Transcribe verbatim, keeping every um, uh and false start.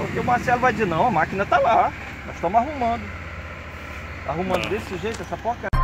Porque o Marcelo vai dizer, não, a máquina tá lá. Nós estamos arrumando. Arrumando Não. desse jeito, essa porcaria.